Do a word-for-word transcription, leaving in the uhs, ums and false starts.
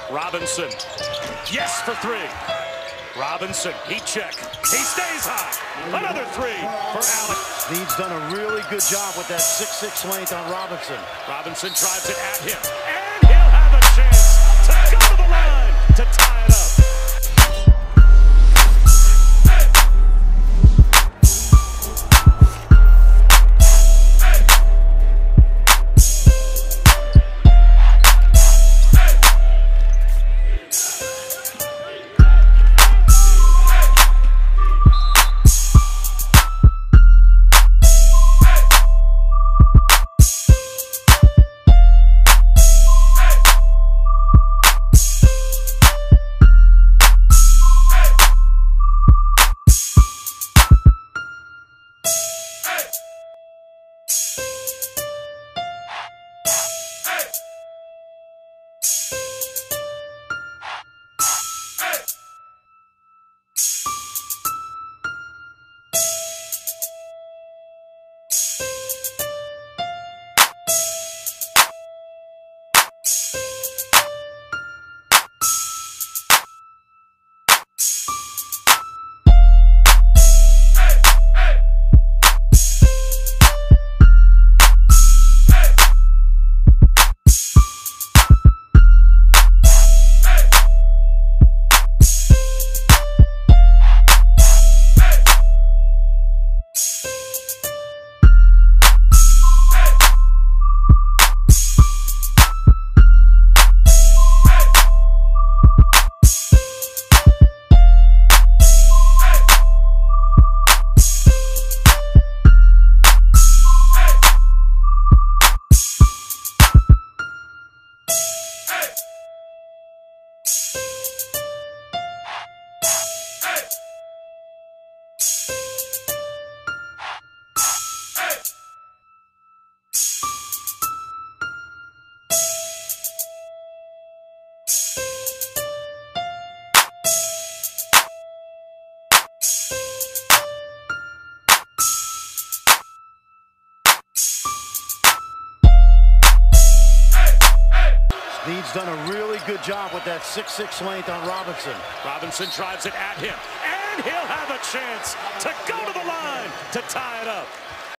Robinson. Yes for three. Robinson, heat check. He stays high. Another three for Allen. Snead's done a really good job with that six six length on Robinson. Robinson drives it at him. And he'll have a chance to go to the line to tie it up. Snead's done a really good job with that six six length on Robinson. Robinson drives it at him. And he'll have a chance to go to the line to tie it up.